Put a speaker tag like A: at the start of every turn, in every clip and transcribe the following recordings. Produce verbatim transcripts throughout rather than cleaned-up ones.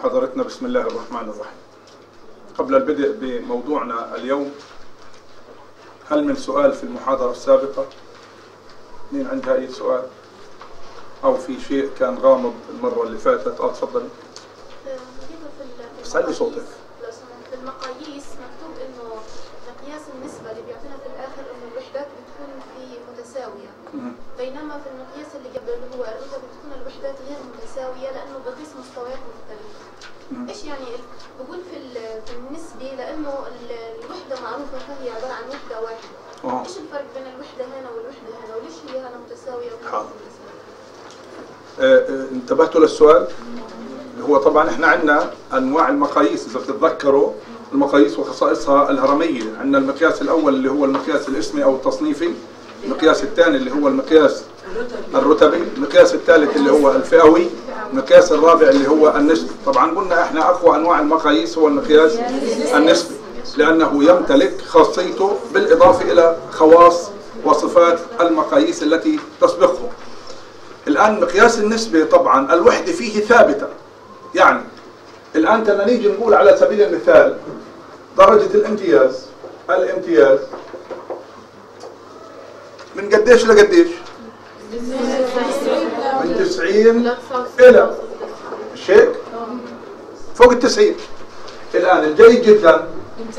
A: محاضرتنا. بسم الله الرحمن الرحيم. قبل البدء بموضوعنا اليوم، هل من سؤال في المحاضرة السابقة؟ مين عندها أي سؤال؟ أو في شيء كان غامض المرة اللي فاتت؟ آه تفضلي. بس علي صوتك.
B: في المقاييس مكتوب إنه مقياس النسبة اللي بيعطينا في الآخر إنه الوحدات بتكون في متساوية، بينما في المقياس اللي قبل اللي هو الرتب بتكون الوحدات غير متساوية لأنه بقيس مستويات مختلفة. إيش يعني؟ بقول في في النسبة لأنه الوحدة معروفة فهي عبارة عن وحدة واحدة. أوه. إيش الفرق بين الوحدة هنا والوحدة هنا؟ وليش هي هنا متساوية وهنا متساوية؟
A: أه انتبهتوا للسؤال؟ هو طبعا احنا عندنا انواع المقاييس، اذا بتتذكروا المقاييس وخصائصها الهرميه. عندنا المقياس الاول اللي هو المقياس الاسمي او التصنيفي، المقياس الثاني اللي هو المقياس الرتبي، المقياس الثالث اللي هو الفئوي، المقياس الرابع اللي هو النسبي. طبعا قلنا احنا اقوى انواع المقاييس هو المقياس النسبي، لانه يمتلك خاصيته بالاضافه الى خواص وصفات المقاييس التي تسبقه. الان مقياس النسبه طبعا الوحده فيه ثابته، يعني الآن بدنا نيجي نقول على سبيل المثال درجة الامتياز، الامتياز من قديش لقديش؟ من تسعين إلى شيك فوق التسعين. الآن الجيد جدا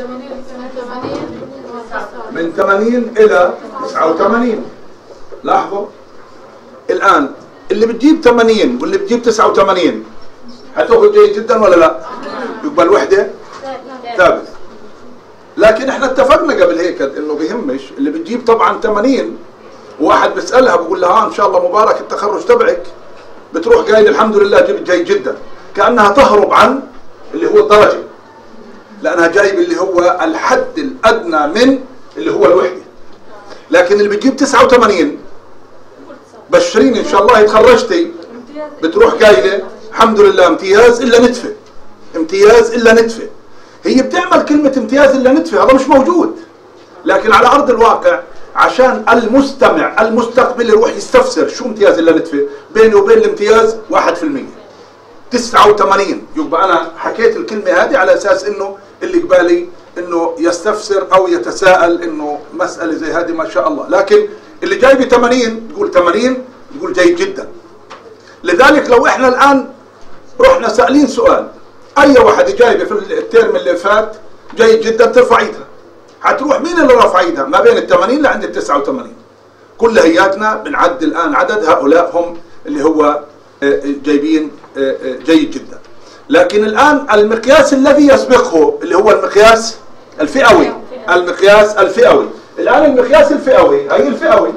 A: من ثمانين إلى تسعة وثمانين. لاحظوا الآن اللي بتجيب ثمانين واللي بتجيب تسعة وثمانين هتاخذ جيد جدا ولا لا؟ يبقى الوحده ثابت. لكن احنا اتفقنا قبل هيك انه بيهمش اللي بتجيب طبعا ثمانين، وواحد بيسالها بقول لها ان شاء الله مبارك التخرج تبعك، بتروح قايل الحمد لله جبت جيد جدا، كانها تهرب عن اللي هو الدرجه، لانها جايب اللي هو الحد الادنى من اللي هو الوحده. لكن اللي بتجيب تسعة وثمانين بشريني ان شاء الله تخرجتي، بتروح قايله الحمد لله امتياز الا نتفه، امتياز الا نتفه. هي بتعمل كلمه امتياز الا نتفه، هذا مش موجود. لكن على ارض الواقع عشان المستمع المستقبل يروح يستفسر شو امتياز الا نتفه، بيني وبين الامتياز واحد بالمئة تسعة وثمانين. يبقى انا حكيت الكلمه هذه على اساس انه اللي قبالي انه يستفسر او يتساءل انه مساله زي هذه ما شاء الله. لكن اللي جاي ب ثمانين تقول ثمانين تقول جيد جدا. لذلك لو احنا الان رحنا سألين سؤال اي واحد جايبه في الترم اللي فات جيد جدا ترفع ايدها، حتروح مين اللي رفع ايدها؟ ما بين ال ثمانين لعند ال تسعة وثمانين. كل هياتنا بنعد الان عدد هؤلاء هم اللي هو جايبين جيد جدا. لكن الان المقياس الذي يسبقه اللي هو المقياس الفئوي، المقياس الفئوي. الان المقياس الفئوي هي الفئوي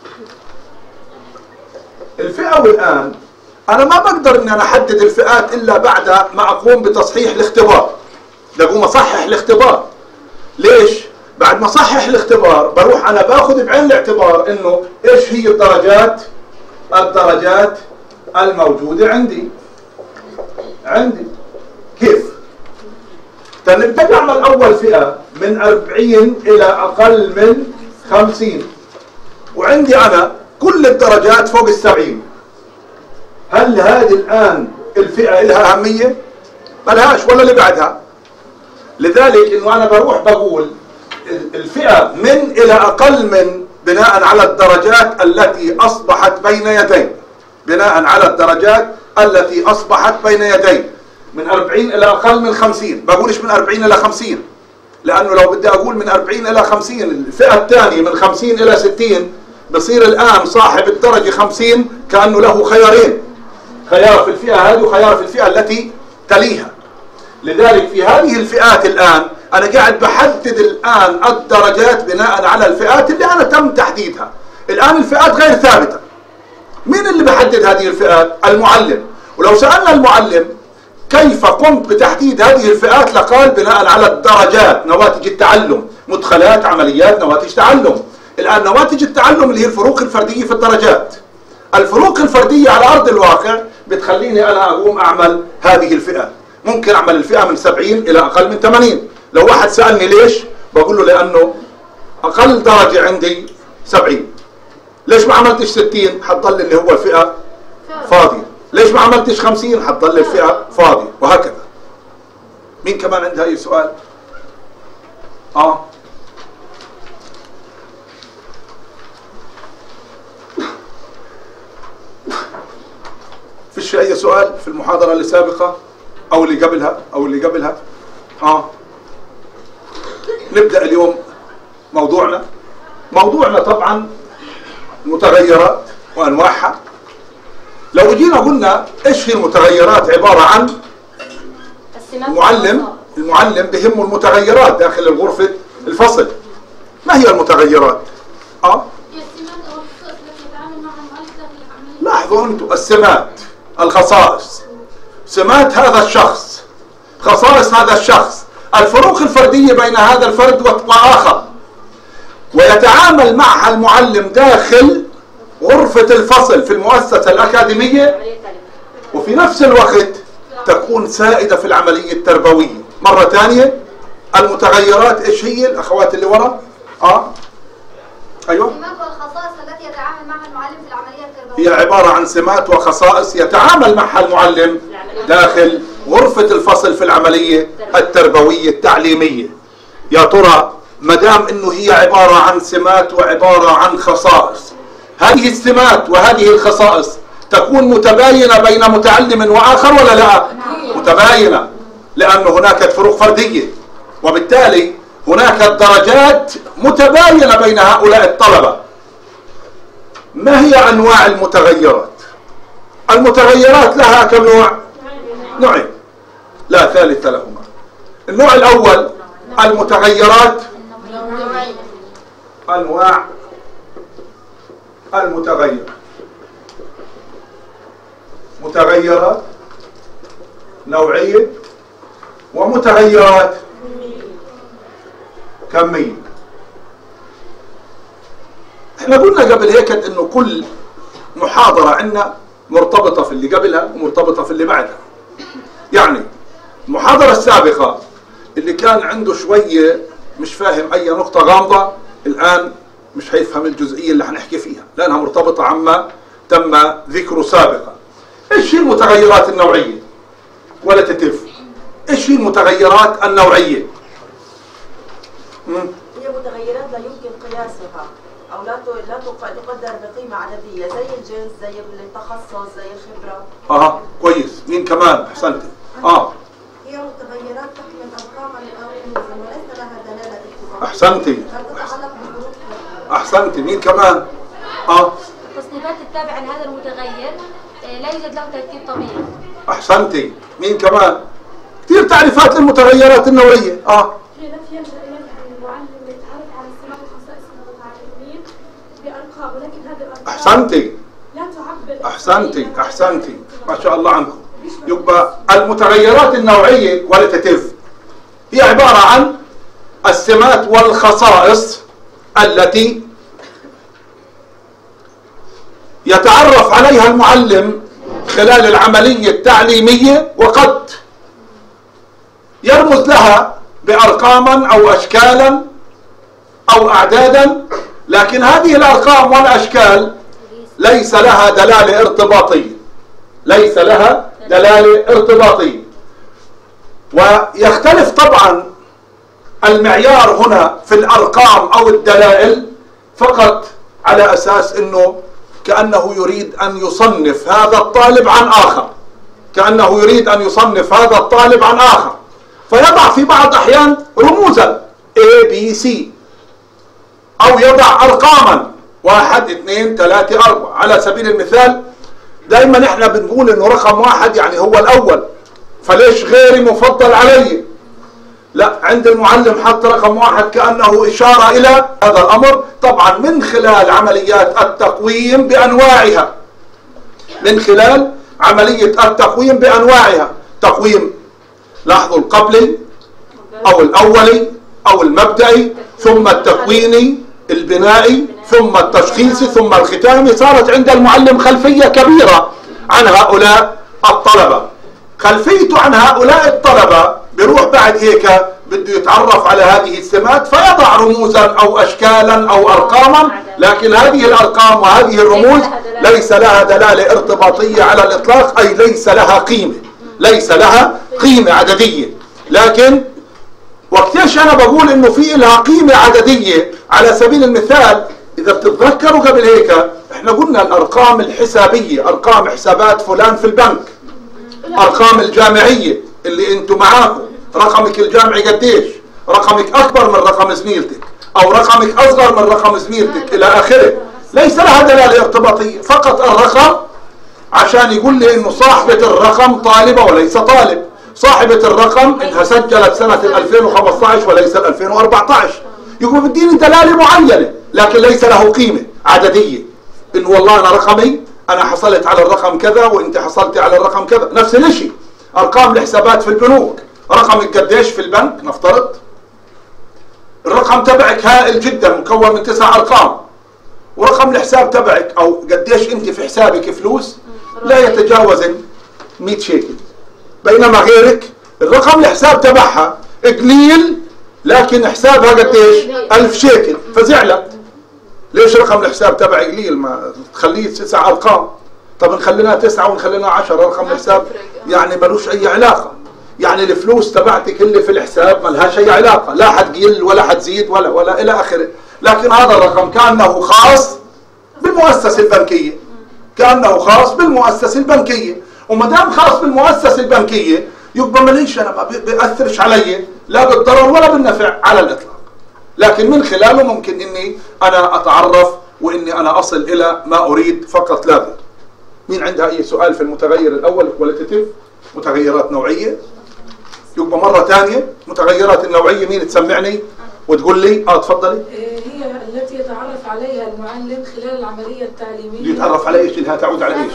A: الفئوي الان أنا ما بقدر إني أنا أحدد الفئات إلا بعد ما أقوم بتصحيح الاختبار. بقوم أصحح الاختبار. ليش؟ بعد ما أصحح الاختبار بروح أنا باخذ بعين الاعتبار إنه إيش هي الدرجات الدرجات الموجودة عندي. عندي كيف؟ تنبدأ أعمل أول فئة من أربعين إلى أقل من خمسين، وعندي أنا كل الدرجات فوق السبعين. هل هذه الآن الفئة لها أهمية؟ ما لهاش، ولا اللي بعدها. لذلك إنه أنا بروح بقول الفئة من إلى أقل من بناء على الدرجات التي أصبحت بين يدي، بناء على الدرجات التي أصبحت بين يدي من أربعين إلى أقل من خمسين. بقولش من أربعين إلى خمسين، لأنه لو بدي أقول من أربعين إلى خمسين الفئة الثانية من خمسين إلى ستين بصير الآن صاحب الدرجة خمسين كأنه له خيارين، خيار في الفئة هذه وخيار في الفئة التي تليها. لذلك في هذه الفئات الآن أنا قاعد بحدد الآن الدرجات بناء على الفئات اللي أنا تم تحديدها. الآن الفئات غير ثابتة. مين اللي بحدد هذه الفئات؟ المعلم. ولو سألنا المعلم كيف قمت بتحديد هذه الفئات لقال بناء على الدرجات، نواتج التعلم، مدخلات، عمليات، نواتج تعلم. الآن نواتج التعلم اللي هي الفروق الفردية في الدرجات. الفروق الفردية على أرض الواقع بتخليني أنا أقوم أعمل هذه الفئة. ممكن أعمل الفئة من سبعين إلى أقل من ثمانين. لو واحد سألني ليش؟ بقول له لأنه أقل درجة عندي سبعين. ليش ما عملتش ستين؟ حتضل اللي هو الفئة فاضية. ليش ما عملتش خمسين؟ حتضل الفئة فاضية، وهكذا. مين كمان عنده اي سؤال؟ اه فيش اي سؤال في المحاضرة اللي سابقة او اللي قبلها او اللي قبلها؟ اه نبدأ اليوم موضوعنا. موضوعنا طبعا المتغيرات وانواعها. لو جينا قلنا ايش هي المتغيرات، عبارة عن المعلم المعلم بهمه المتغيرات داخل الغرفة الفصل. ما هي المتغيرات؟ اه لاحظوا انتم السمات، الخصائص، سمات هذا الشخص، خصائص هذا الشخص، الفروق الفردية بين هذا الفرد وآخر، ويتعامل معها المعلم داخل غرفة الفصل في المؤسسة الأكاديمية، وفي نفس الوقت تكون سائدة في العملية التربوية. مرة ثانية، المتغيرات ايش هي الأخوات اللي ورا؟ اه ايوه،
C: السمات والخصائص التي يتعامل معها المعلم في العملية التربوية.
A: هي عبارة عن سمات وخصائص يتعامل معها المعلم داخل غرفة الفصل في العملية التربوية التعليمية. يا ترى ما دام انه هي عبارة عن سمات وعبارة عن خصائص، هذه السمات وهذه الخصائص تكون متباينة بين متعلم وآخر ولا لا؟ متباينة، لأن هناك فروق فردية، وبالتالي هناك درجات متباينة بين هؤلاء الطلبة. ما هي أنواع المتغيرات؟ المتغيرات لها كم نوع؟ نوعين لا ثالث لهما. النوع الأول المتغيرات، أنواع المتغير، متغيرات نوعية ومتغيرات كمية. احنا قلنا قبل هيك انه كل محاضرة عندنا مرتبطة في اللي قبلها ومرتبطة في اللي بعدها. يعني المحاضرة السابقة اللي كان عنده شوية مش فاهم اي نقطة غامضة، الان مش هيفهم الجزئية اللي هنحكي فيها لانها مرتبطة عما تم ذكره سابقا. ايش هي المتغيرات النوعية؟ ولا تتف ايش هي المتغيرات النوعية؟ مم.
D: هي متغيرات لا يمكن قياسها او لا لا تقدر بقيمة عددية، زي الجنس، زي التخصص، زي الخبرة.
A: اه كويس. مين كمان؟ احسنتي. اه
C: هي متغيرات تحمل أرقاما أو رموزا وليس لها دلالة اتصال.
A: احسنتي.
C: تتعلق بحروف.
A: احسنتي. مين كمان؟ اه
E: التصنيفات التابعة لهذا المتغير لا يوجد له ترتيب طبيعي.
A: احسنتي. مين كمان؟ كثير تعريفات للمتغيرات النوعية. اه
B: هي التي يلجأ إليها المعلم ليتعرف على السمات وخصائص المتعلمين بأرقام، ولكن هذه الأرقام
A: احسنتي.
B: لا تعبر.
A: احسنتي. احسنتي ما شاء الله عنكم. يبقى المتغيرات النوعية كواليتيف هي عبارة عن السمات والخصائص التي يتعرف عليها المعلم خلال العملية التعليمية، وقد يرمز لها بأرقاما أو أشكالا أو أعدادا، لكن هذه الأرقام والأشكال ليس لها دلالة ارتباطية، ليس لها دلالة ارتباطية. ويختلف طبعا المعيار هنا في الأرقام أو الدلائل فقط على أساس أنه كأنه يريد أن يصنف هذا الطالب عن آخر، كأنه يريد أن يصنف هذا الطالب عن آخر، فيضع في بعض أحيان رموزا A B C، أو يضع أرقاما واحد اثنين ثلاثة أربعة. على سبيل المثال دائما احنا بنقول انه رقم واحد يعني هو الأول، فليش غيري مفضل علي؟ لا، عند المعلم حط رقم واحد كأنه إشارة إلى هذا الأمر، طبعا من خلال عمليات التقويم بأنواعها، من خلال عملية التقويم بأنواعها. تقويم، لاحظوا، القبلي أو الأولي أو المبدئي، ثم التكويني، البنائي، ثم التشخيصي، ثم الختامي. صارت عند المعلم خلفية كبيرة عن هؤلاء الطلبة. خلفيته عن هؤلاء الطلبة بيروح بعد هيك بده يتعرف على هذه السمات، فيضع رموزا أو أشكالا أو أرقاما، لكن هذه الأرقام وهذه الرموز ليس لها دلالة ارتباطية على الإطلاق، أي ليس لها قيمة، ليس لها قيمة عددية. لكن وقتاش انا بقول انه في لها قيمة عددية؟ على سبيل المثال اذا بتتذكروا قبل هيك احنا قلنا الارقام الحسابية، ارقام حسابات فلان في البنك، ارقام الجامعية اللي انتم معاكم، رقمك الجامعي قديش، رقمك اكبر من رقم زميلتك او رقمك اصغر من رقم زميلتك الى اخره، ليس لها دلالة ارتباطية، فقط الرقم عشان يقول لي انه صاحبة الرقم طالبة وليس طالب، صاحبة الرقم انها سجلت سنة ألفين وخمسة عشر وليس ألفين وأربعة عشر، يقول بديني دلالة معينة لكن ليس له قيمة عددية، انه والله انا رقمي انا حصلت على الرقم كذا وانت حصلتي على الرقم كذا. نفس الشيء ارقام الحسابات في البنوك، رقمك قديش في البنك نفترض، الرقم تبعك هائل جدا مكون من تسع ارقام، ورقم الحساب تبعك او قديش انت في حسابك فلوس لا يتجاوز مئة شيكل، بينما غيرك الرقم الحساب تبعها قليل لكن حسابها قديش ألف شيكل، فزعلت. ليش رقم الحساب تبعي قليل؟ ما تخليه تسع ارقام، طب نخلينا تسعة ونخلينا عشرة، رقم الحساب يعني ملوش اي علاقة، يعني الفلوس تبعتك اللي في الحساب ما لهاش اي علاقة، لا حتقل ولا حتزيد ولا ولا الى اخره، لكن هذا الرقم كأنه خاص بالمؤسسة البنكية، كأنه خاص بالمؤسسة البنكية، وما دام خاص بالمؤسسة البنكية يبقى ماليش انا، ما بيأثرش علي لا بالضرر ولا بالنفع على الاطلاق، لكن من خلاله ممكن اني انا اتعرف واني انا اصل الى ما اريد فقط لا غير. مين عندها اي سؤال في المتغير الاول كواليتيتيف؟ متغيرات نوعية. يبقى مرة ثانية متغيرات النوعية مين تسمعني وتقول لي؟ اه تفضلي.
F: هي التي يتعرف عليها المعلم خلال العملية التعليمية.
A: يتعرف على ايش؟ اللي تعود على ايش؟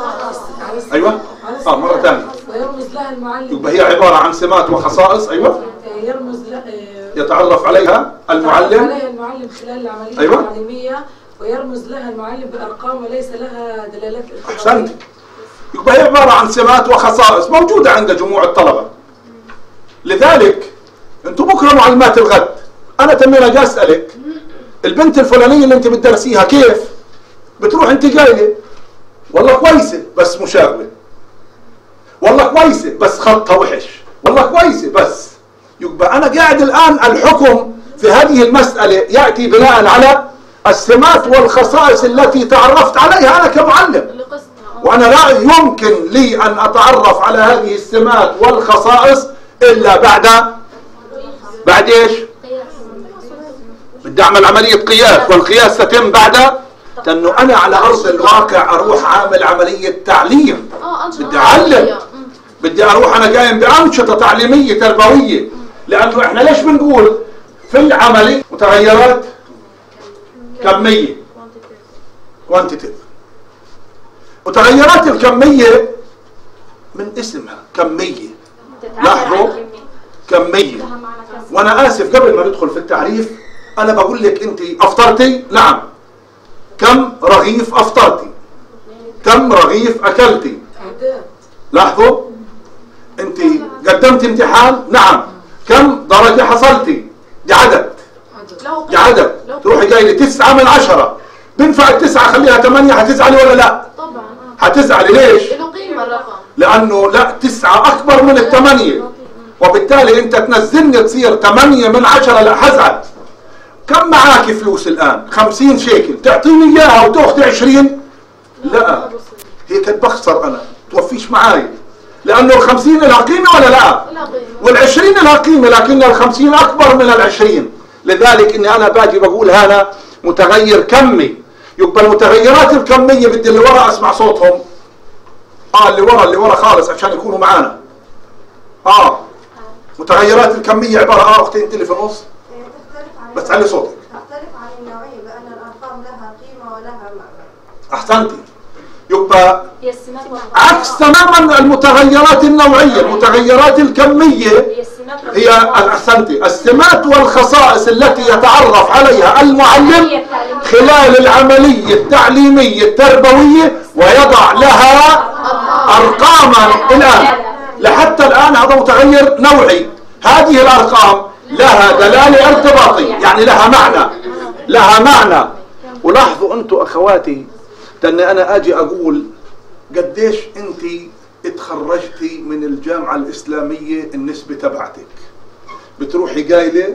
A: ايوه اه مرة ثانية.
F: ويرمز لها المعلم.
A: يبقى هي عبارة عن سمات وخصائص. ايوه.
F: يرمز لها
A: يتعرف عليها المعلم.
F: يتعرف عليها المعلم خلال العملية
A: أيوة.
F: التعليمية، ويرمز لها المعلم بأرقام وليس لها دلالات ارتباطية.
A: احسنت. يبقى هي عبارة عن سمات وخصائص موجودة عند جموع الطلبة. لذلك انتم بكره معلمات الغد انا تمنى اجي اسالك البنت الفلانيه اللي انت بتدرسيها كيف؟ بتروح انت قايله والله كويسه بس مشاغبه، والله كويسه بس خطها وحش، والله كويسه بس. يبقى انا قاعد الان الحكم في هذه المساله ياتي بناء على السمات والخصائص التي تعرفت عليها انا كمعلم، وانا لا يمكن لي ان اتعرف على هذه السمات والخصائص الا بعد بعد ايش؟ بدي اعمل عمليه قياس، والقياس تتم بعد لانه انا على ارض الواقع اروح اعمل عمليه تعليم، بدي اعلم، بدي اروح انا قايم بانشطه تعليميه تربويه، لانه احنا ليش بنقول في العمليه متغيرات كميه كوانتيتيف. متغيرات الكميه من اسمها كميه، لاحظوا كمية. وانا اسف قبل ما ندخل في التعريف انا بقول لك انت افطرتي؟ نعم. كم رغيف افطرتي؟ كم رغيف اكلتي؟ لاحظوا انت قدمت امتحان؟ نعم. كم درجة حصلتي؟ دي عدد، دي عدد. تروحي جاي لي تسعة من عشرة، بينفع التسعة خليها ثمانية؟ هتزعلي ولا لا؟
B: طبعا
A: هتزعلي. ليش؟
B: له قيمة الرقم،
A: لانه لا تسعة اكبر من الثمانية، وبالتالي انت تنزلني تصير ثمانية من عشرة، لا هزعل. كم معاك فلوس الان؟ خمسين شيكل، تعطيني اياها وتاخذي عشرين؟ لا، هيك بخسر انا، توفيش معاي، لانه الخمسين لها قيمة ولا لا؟ والعشرين لها قيمة، لكن الخمسين اكبر من العشرين. لذلك اني انا باجي بقول هذا متغير كمي. يبقى المتغيرات الكمية بدي اللي ورا اسمع صوتهم. اه اللي ورا اللي ورا خالص عشان يكونوا معانا. اه متغيرات الكمية عبارة اه اختي انت اللي في النص بس علي صوتك.
C: تختلف عن النوعية بأن الأرقام لها قيمة ولها معنى.
A: احسنتي. يبقى عكس تماما المتغيرات النوعية. المتغيرات الكمية هي احسنتي السمات والخصائص التي يتعرف عليها المعلم خلال العملية التعليمية التربوية ويضع لها ارقاما. الان لحتى الان هذا متغير نوعي، هذه الارقام لها دلالة ارتباطية، يعني لها معنى، لها معنى. ولاحظوا انتم اخواتي، لأن أنا أجي أقول قديش أنت اتخرجتي من الجامعة الإسلامية النسبة تبعتك بتروحي قايلة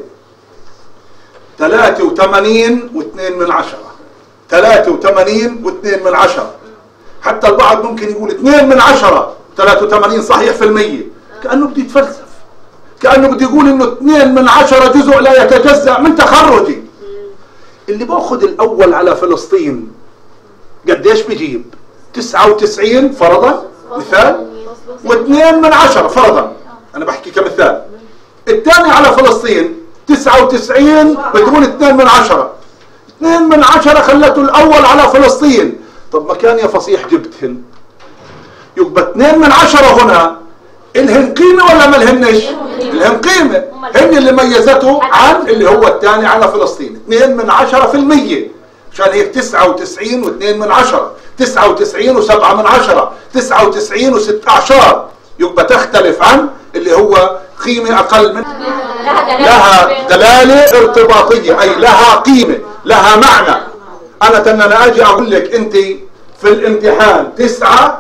A: ثلاثة وثمانين واثنين من عشرة، ثلاثة وثمانين واثنين من عشرة، حتى البعض ممكن يقول اثنين من عشرة ثلاثة وثمانين صحيح في المية، كأنه بده يتفلسف، كأنه بده يقول انه اثنين من عشرة جزء لا يتجزأ من تخرجي. اللي باخذ الأول على فلسطين قديش بجيب؟ تسعة وتسعين فرضا مثال، واثنين من عشرة فرضا، أنا بحكي كمثال. الثاني على فلسطين تسعة وتسعين بتقول اثنين من عشرة، اثنين من عشرة خلته الأول على فلسطين. طب ما كان يا فصيح جبتهن، يبقى اثنين من عشرة هنا الهن قيمة ولا ما الهنش؟ الهن قيمة، هن اللي ميزته عن اللي هو الثاني على فلسطين، اثنين من عشرة في المية. عشان هيك تسعة وتسعين واثنين من عشرة، تسعة وتسعين وسبعة من عشرة، تسعة وتسعين وستة عشر، يبقى تختلف عن اللي هو قيمة أقل من، لها دلالة ارتباطية، أي لها قيمة، لها معنى. أنا تن أنا أجي أقول لك أنت في الامتحان تسعة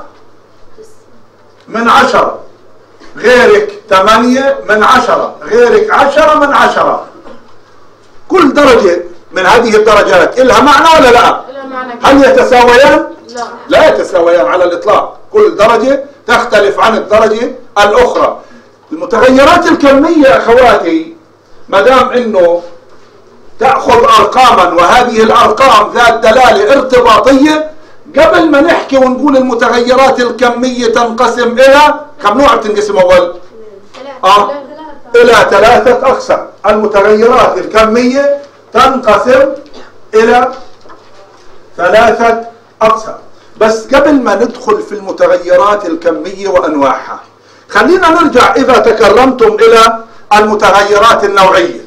A: من عشرة، غيرك ثمانية من عشرة، غيرك عشرة من عشرة. كل درجة من هذه الدرجات إلها معنى ولا لا؟ هل يتساويان؟ لا. لا يتساويان على الإطلاق، كل درجة تختلف عن الدرجة الأخرى. المتغيرات الكمية يا أخواتي ما دام إنه تأخذ أرقاما وهذه الأرقام ذات دلالة ارتباطية، قبل ما نحكي ونقول المتغيرات الكمية تنقسم إلى كم نوع؟ بتنقسم أول؟ آه إلى ثلاثة أقسام. المتغيرات الكمية تنقسم إلى ثلاثة أقسام. بس قبل ما ندخل في المتغيرات الكمية وأنواعها، خلينا نرجع إذا تكرمتم إلى المتغيرات النوعية.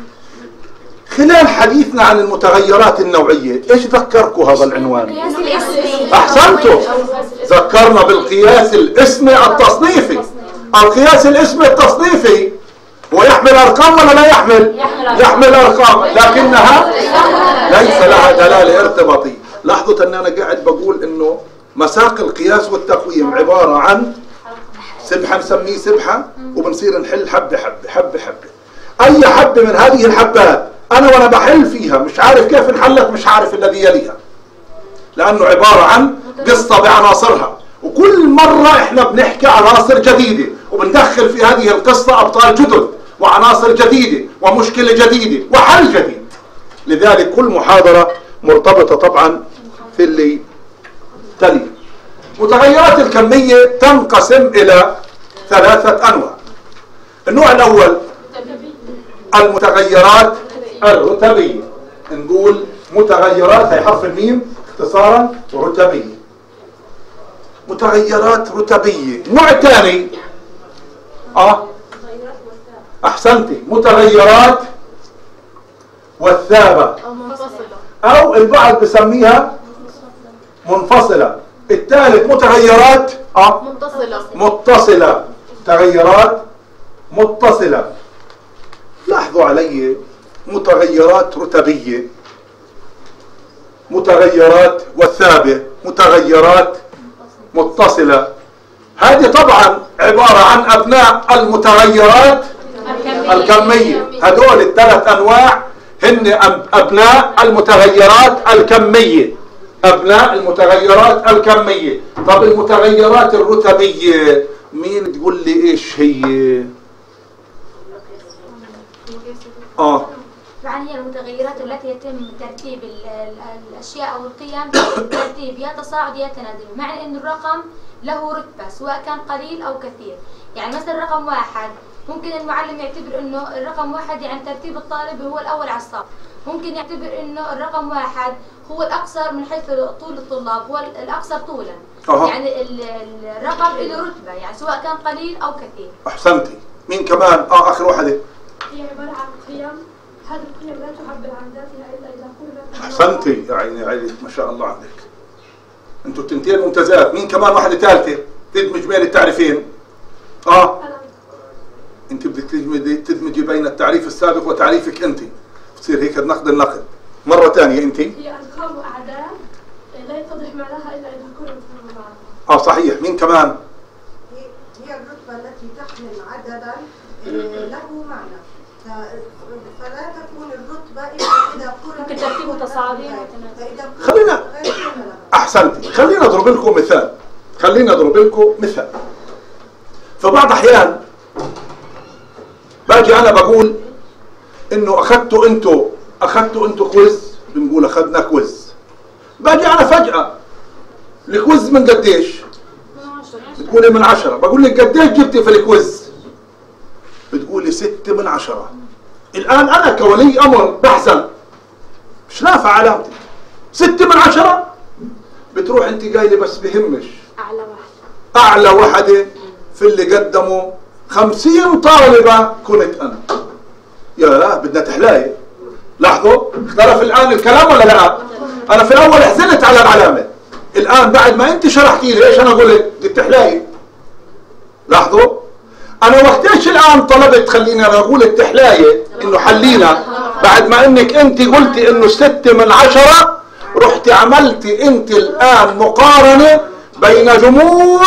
A: خلال حديثنا عن المتغيرات النوعية إيش ذكركم هذا العنوان؟ أحسنتم، ذكرنا بالقياس الاسمي التصنيفي. القياس الاسمي التصنيفي هو يحمل أرقام ولا لا يحمل؟ يحمل أرقام، لكنها ليس لها دلالة ارتباطية. لاحظوا أن أنا قاعد بقول إنه مساق القياس والتقويم عبارة عن سبحة، نسميه سبحة وبنصير نحل حبة حبة حبة حبة. أي حبة من هذه الحبات أنا وأنا بحل فيها مش عارف كيف انحلت، مش عارف الذي يليها، لأنه عبارة عن قصة بعناصرها، وكل مرة إحنا بنحكي عناصر جديدة وبندخل في هذه القصة أبطال جدد وعناصر جديدة ومشكلة جديدة وحل جديد. لذلك كل محاضرة مرتبطة طبعا في اللي تلي. متغيرات الكمية تنقسم إلى ثلاثة أنواع. النوع الأول المتغيرات الرتبية، نقول متغيرات هي حرف الميم اختصارا رتبية، متغيرات رتبية. النوع الثاني اه احسنتي متغيرات وثابة او البعض بسميها منفصلة. الثالث متغيرات اه متصلة متصلة تغيرات متصلة. لاحظوا علي، متغيرات رتبية، متغيرات وثابة، متغيرات متصلة، هذه طبعا عبارة عن أبناء المتغيرات الكمية. هذول الثلاث أنواع هن أبناء المتغيرات الكمية، أبناء المتغيرات الكمية. طب المتغيرات الرتبية مين تقول لي إيش هي؟ آه
E: يعني هي المتغيرات التي يتم ترتيب الأشياء أو القيم ترتيب يا تصاعد يا تنازل، معنى أن الرقم له رتبة سواء كان قليل أو كثير. يعني مثلا رقم واحد ممكن المعلم يعتبر أنه الرقم واحد يعني ترتيب الطالب هو الأول على الصف، ممكن يعتبر أنه الرقم واحد هو الأقصر من حيث طول الطلاب، هو الأقصر طولا. أه. يعني الرقم له رتبة يعني سواء كان قليل أو كثير.
A: أحسنتي. مين كمان؟ آه آخر واحدة.
B: هي عبارة عن قيم، هذه القيم لا تعبر عن ذاتها إلا إذا قلنا.
A: أحسنتي يا عيني عيني، ما شاء الله عليك. أنتوا التنتين ممتازات. مين كمان واحدة ثالثة تدمج بين التعريفين؟ آه أنت بدك تدمجي تدمجي بين التعريف السابق وتعريفك أنت، تصير هيك نقد النقد. مرة ثانية أنت.
B: هي أرقام وأعداد لا يتضح معناها إلا إذا قلنا بعضها.
A: آه صحيح. مين كمان؟
C: اثنين عددا آه، له معنى، ف- فلا تكون الرتبة إلا إذا قرن
E: ممكن ترتيبه تصاعدي.
C: فإذا قرن
A: خلينا
C: غير كلمة.
A: احسنتي، خلينا اضرب لكم مثال خلينا اضرب لكم مثال. في بعض الاحيان باجي انا بقول انه اخذتوا انتوا اخذتوا انتوا كويز، بنقول اخذنا كويز. باجي انا فجأة الكويز من قديش؟ بتقولي من عشرة. بقول لك قديش جبتي في الكويز؟ بتقولي ستة من عشرة. الآن أنا كولي أمر بحزن، مش نافع علامتي. ستة من عشرة. بتروح أنت قايلة بس بهمش
E: أعلى واحد
A: أعلى واحدة في اللي قدموا خمسين طالبة كنت أنا. يا بدنا تحلاي. لاحظوا اختلف الآن الكلام ولا لا؟ أنا في الأول حزنت على العلامة، الآن بعد ما أنت شرحتي لي إيش أنا قلت بدك تحلاي. لاحظوا أنا وقتيش الآن طلبت خليني أنا أقول التحلاية إنه حلينا، بعد ما إنك أنت قلتي إنه ستة من عشرة رحتي عملتي أنت الآن مقارنة بين جموع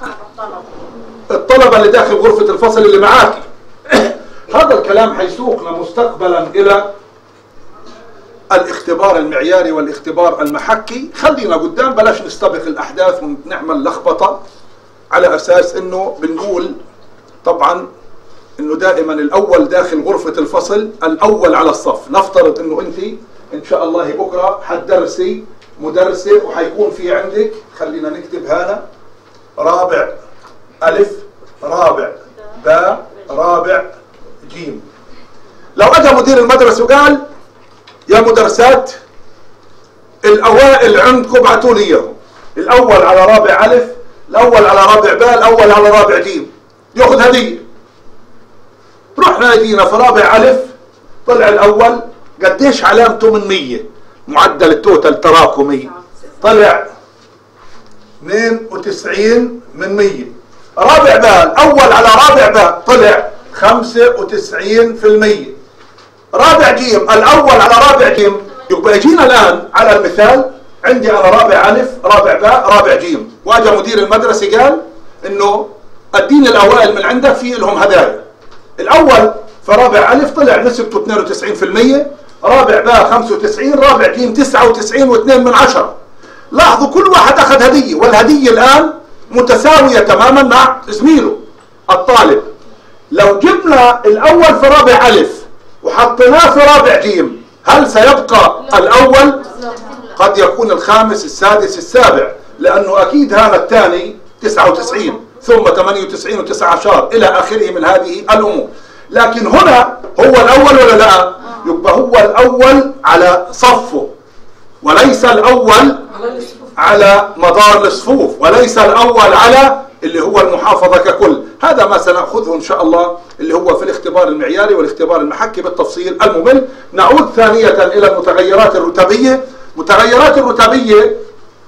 A: الطلبة اللي داخل غرفة الفصل اللي معاكي. هذا الكلام حيسوقنا مستقبلا إلى الاختبار المعياري والاختبار المحكي. خلينا قدام بلاش نستبق الأحداث ونعمل لخبطة على أساس إنه بنقول طبعا إنه دائما الأول داخل غرفة الفصل الأول على الصف. نفترض إنه أنت إن شاء الله بكرة حتدرسي مدرسة وحيكون في عندك، خلينا نكتب هذا رابع ألف رابع باء رابع جيم. لو أجا مدير المدرسة وقال يا مدرسات الأوائل عندكم ابعتوا لي إياهم، الأول على رابع ألف، الأول على رابع باء، الأول على رابع جيم، يأخذ هدية. رحنا يجينا في رابع ألف طلع الأول قديش علامته من مية، معدل التوتال تراكمي طلع اثنين وتسعين من مية. رابع باء الأول على رابع باء طلع خمسة وتسعين في المية. رابع جيم الأول على رابع جيم، يبقى يجينا الآن على المثال عندي أنا رابع ألف رابع باء رابع جيم، واجا مدير المدرسة قال إنه اديني الأوائل من عندك في لهم هدايا. الأول في رابع ألف طلع نسبته اثنين وتسعين في المية، رابع باء خمسة وتسعين، رابع جيم تسعة وتسعين واثنين من عشرة. لاحظوا كل واحد أخذ هدية، والهدية الآن متساوية تماما مع زميله الطالب. لو جبنا الأول في رابع ألف وحطيناه في رابع جيم هل سيبقى الأول؟ قد يكون الخامس السادس السابع، لأنه أكيد هذا الثاني تسعة وتسعين ثم ثمانية وتسعين وتسعة عشر إلى آخره من هذه الأمور. لكن هنا هو الأول ولا لا؟ يبقى هو الأول على صفه وليس الأول على مدار الصفوف، وليس الأول على اللي هو المحافظة ككل. هذا ما سنأخذه إن شاء الله اللي هو في الاختبار المعياري والاختبار المحكي بالتفصيل الممل. نعود ثانية إلى المتغيرات الرتبية. متغيرات الرتبية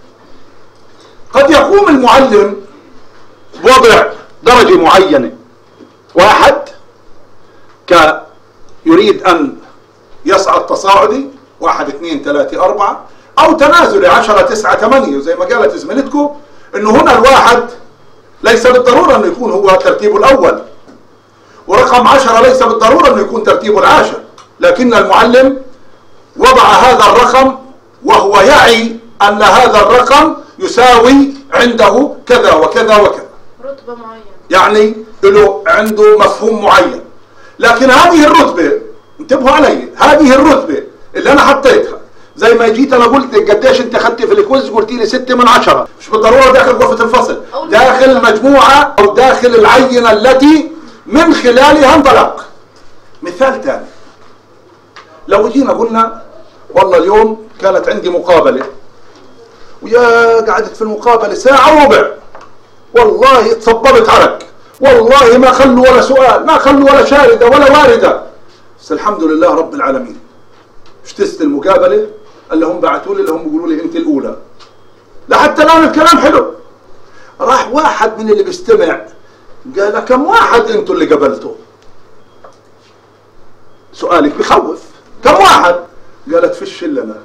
A: قد يقوم المعلم بوضع درجة معينة، واحد ك يريد أن يصعد تصاعدي واحد اثنين ثلاثة أربعة، أو تنازلي عشرة تسعة ثمانية، زي ما قالت زميلتكم إنه هنا الواحد ليس بالضرورة أنه يكون هو ترتيبه الأول، ورقم عشرة ليس بالضرورة أنه يكون ترتيبه العاشر، لكن المعلم وضع هذا الرقم وهو يعي أن هذا الرقم يساوي عنده كذا وكذا وكذا،
B: رتبة معينة، يعني
A: له عنده مفهوم معين. لكن هذه الرتبة انتبهوا علي، هذه الرتبة اللي أنا حطيتها زي ما جيت أنا قلت لك قديش أنت أخذتي في الكويز، قلتي لي ستة من عشرة، مش بالضرورة داخل غرفة الفصل، داخل المجموعة أو داخل العينة التي من خلالها انطلق. مثال ثاني، لو جينا قلنا والله اليوم كانت عندي مقابلة ويا قعدت في المقابلة ساعة وربع، والله تصببت عرق، والله ما خلوا ولا سؤال، ما خلوا ولا شاردة ولا واردة، بس الحمد لله رب العالمين اشتست المقابلة. اللي هم بعثوا لي اللي هم بيقولوا لي انت الاولى، لحتى الان الكلام حلو. راح واحد من اللي بيستمع قال كم واحد انتوا اللي قبلتوا؟ سؤالك بخوف، كم واحد؟ قالت فيش الا انا.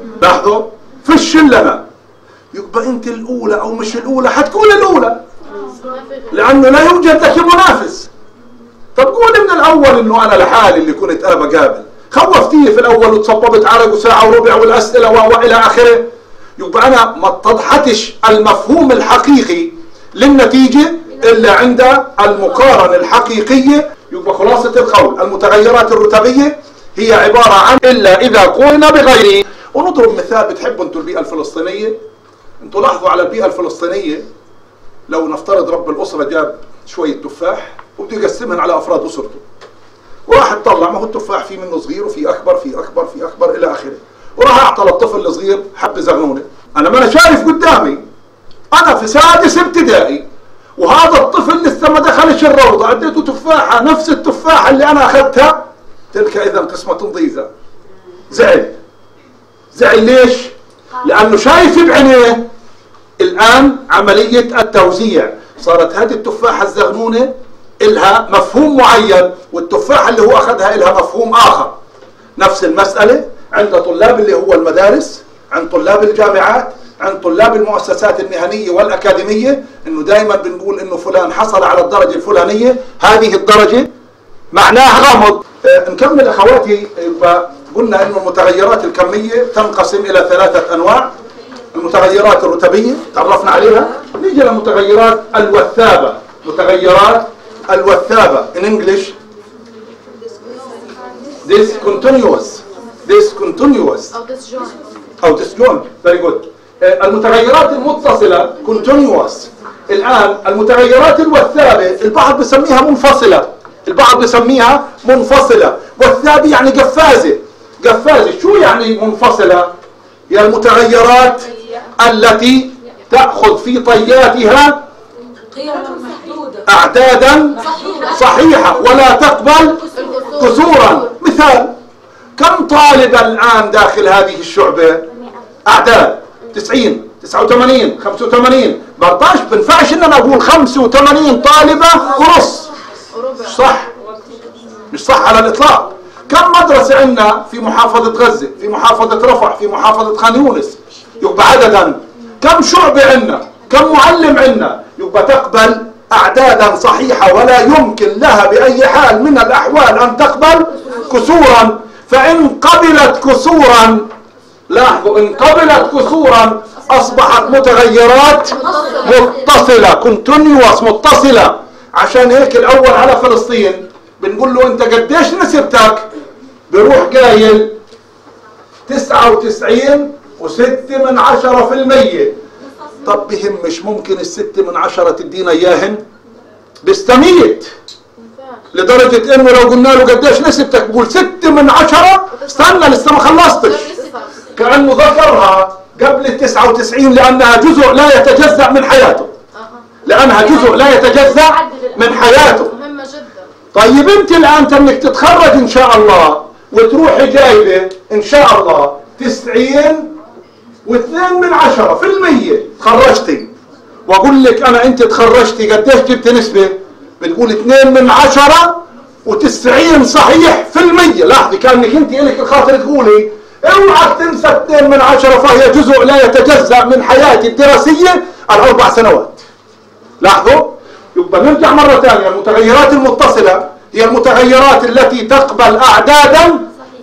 A: لاحظوا، فيش الا انا. يبقى انت الاولى او مش الاولى، حتكون الاولى. لأنه لا يوجد لك منافس. طب قول من الأول إنه أنا لحالي اللي كنت أنا بقابل، خوفتيه في الأول وتصببت عرق وساعة وربع والأسئلة وإلى آخره، يبقى أنا ما اتضحتش المفهوم الحقيقي للنتيجة إلا عند المقارنة الحقيقية. يبقى خلاصة القول المتغيرات الرتبية هي عبارة عن إلا إذا قلنا بغيره. ونضرب مثال، بتحبوا أنتوا البيئة الفلسطينية؟ أنتوا لاحظوا على البيئة الفلسطينية، لو نفترض رب الأسرة جاب شوية تفاح وبده يقسمهم على أفراد أسرته، وراح تطلع، ما هو التفاح في منه صغير وفي أكبر في أكبر في أكبر إلى آخره، وراح أعطى للطفل الصغير حبة زغنونة. أنا ما أنا شايف قدامي، أنا في سادس ابتدائي وهذا الطفل لسه ما دخلش الروضة، اديته تفاحة نفس التفاحة اللي أنا أخذتها، تلك إذا قسمة ضيزة. زعل زعل ليش؟ لأنه شايف بعينيه. الآن عملية التوزيع صارت هذه التفاحة الزغنونة إلها مفهوم معين، والتفاحة اللي هو أخذها إلها مفهوم آخر. نفس المسألة عند طلاب اللي هو المدارس، عند طلاب الجامعات، عند طلاب المؤسسات المهنية والأكاديمية، إنه دائما بنقول إنه فلان حصل على الدرجة الفلانية، هذه الدرجة معناها غامض. آه نكمل أخواتي. يبقى قلنا إنه المتغيرات الكمية تنقسم إلى ثلاثة أنواع. المتغيرات الرتبية تعرفنا عليها. نيجي للمتغيرات الوثابة. متغيرات الوثابة in English discontinuous discontinuous
B: أو disjoint.
A: أو disjoint. very good. المتغيرات المتصلة continuous. الآن المتغيرات الوثابة البعض بسميها منفصلة، البعض بسميها منفصلة. والثابة يعني قفازة. قفازة شو يعني منفصلة؟ هي المتغيرات التي تأخذ في طياتها أعدادا صحيحة ولا تقبل كسورا. مثال، كم طالب الآن داخل هذه الشعبة؟ أعداد تسعين، تسعة وثمانين، خمسة وثمانين. برضاش بنفعش إن أنا أقول خمسة وثمانين طالبة ونص، مش صح، مش صح على الإطلاق. كم مدرسة عندنا في محافظة غزة، في محافظة رفح، في محافظة خان يونس؟ يبقى عددا. كم شعبة عندنا، كم معلم عندنا؟ يبقى تقبل أعدادا صحيحة ولا يمكن لها بأي حال من الأحوال أن تقبل كسورا. فإن قبلت كسورا، لاحظوا، إن قبلت كسورا أصبحت متغيرات متصلة continuous متصلة. عشان هيك الأول على فلسطين بنقول له أنت قديش نسبتك؟ بروح قايل تسعة وتسعين وستة من عشرة في المية. طب بهمش ممكن الستة من عشرة تدينا إياهن؟ بستميت لدرجة إنه لو قلنا له قديش نسبتك بقول ستة من عشرة، استنى لسه ما خلصتش، كأنه ذكرها قبل التسعة وتسعين لأنها جزء لا يتجزأ من حياته، لأنها جزء لا يتجزأ من حياته.
B: مهمة جدا.
A: طيب أنت الآن تنك تتخرج إن شاء الله وتروحي جايبة إن شاء الله تسعين واثنين من عشرة في المية تخرجتي، وأقول لك أنا أنت تخرجتي قديش جبت نسبة؟ بتقول اثنين من عشرة وتسعين صحيح في المية. لاحظي كأنك أنت إلك الخاطر تقولي اوعك تنسى اثنين من عشرة، فهي جزء لا يتجزأ من حياتي الدراسية الأربع سنوات. لاحظوا. يبقى نرجع مرة ثانية، المتغيرات المتصلة هي المتغيرات التي تقبل أعدادا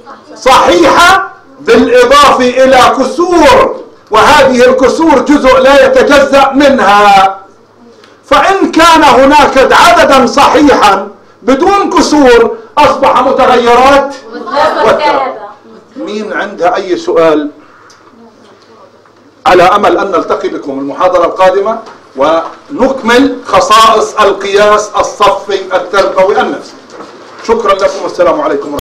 A: صحيحة بالإضافة إلى كسور، وهذه الكسور جزء لا يتجزأ منها. فإن كان هناك عددا صحيحا بدون كسور أصبح متغيرات وثابة. مين عندها أي سؤال؟ على أمل أن نلتقي بكم المحاضرة القادمة ونكمل خصائص القياس الصفي التربوي النفسي. شكرا لكم والسلام عليكم.